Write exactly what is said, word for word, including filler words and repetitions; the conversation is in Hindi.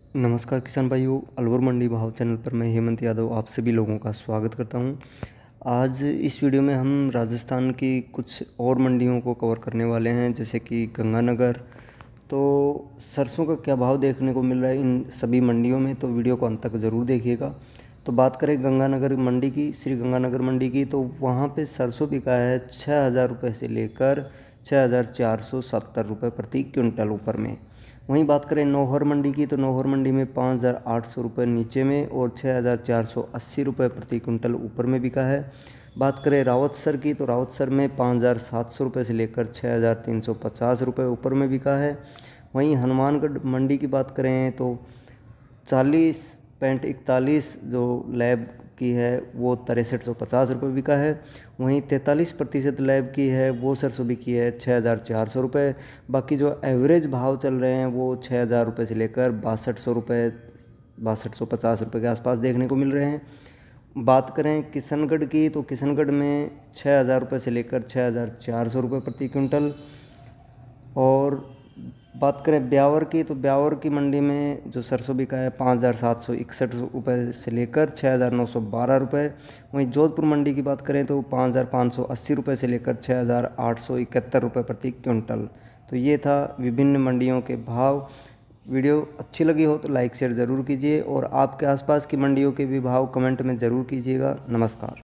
नमस्कार किसान भाइयों, अलवर मंडी भाव चैनल पर मैं हेमंत यादव आप सभी लोगों का स्वागत करता हूं। आज इस वीडियो में हम राजस्थान की कुछ और मंडियों को कवर करने वाले हैं, जैसे कि गंगानगर। तो सरसों का क्या भाव देखने को मिल रहा है इन सभी मंडियों में, तो वीडियो को अंत तक ज़रूर देखिएगा। तो बात करें गंगानगर मंडी की, श्री गंगानगर मंडी की, तो वहाँ पे सरसों बिका है छः हज़ार रुपये से लेकर छः हज़ार चार सौ सत्तर रुपये प्रति क्विंटल ऊपर में। वहीं बात करें नौहर मंडी की, तो नौहर मंडी में पाँच हज़ार आठ सौ रुपये नीचे में और छः हज़ार चार सौ अस्सी रुपये प्रति कुंटल ऊपर में बिका है। बात करें रावतसर की, तो रावतसर में पाँच हज़ार सात सौ रुपये से लेकर छः हज़ार तीन सौ पचास रुपये ऊपर में बिका है। वहीं हनुमानगढ़ मंडी की बात करें तो चालीस पैंट इकतालीस जो लैब की है वो तिरसठ सौ पचास रुपये बिका है। वहीं तैंतालीस प्रतिशत लैब की है वो सरसों बिकी है छः हज़ार चार सौ रुपये। बाकी जो एवरेज भाव चल रहे हैं वो छः हज़ार रुपये से लेकर बासठ सौ रुपये बासठ सौ पचास रुपये के आसपास देखने को मिल रहे हैं। बात करें किशनगढ़ की, तो किशनगढ़ में छः हज़ार रुपये से लेकर छः हज़ार चार सौ रुपये प्रति क्विंटल। और बात करें ब्यावर की, तो ब्यावर की मंडी में जो सरसों बिका है पाँच हज़ार सात सौ इकसठ रुपये से लेकर छः हज़ार नौ सौ बारह रुपये। वहीं जोधपुर मंडी की बात करें तो पाँच हज़ार पाँच सौ अस्सी रुपये से लेकर छः हज़ार आठ सौ इकहत्तर रुपये प्रति क्विंटल। तो ये था विभिन्न मंडियों के भाव। वीडियो अच्छी लगी हो तो लाइक शेयर ज़रूर कीजिए और आपके आसपास की मंडियों के भी भाव कमेंट में ज़रूर कीजिएगा। नमस्कार।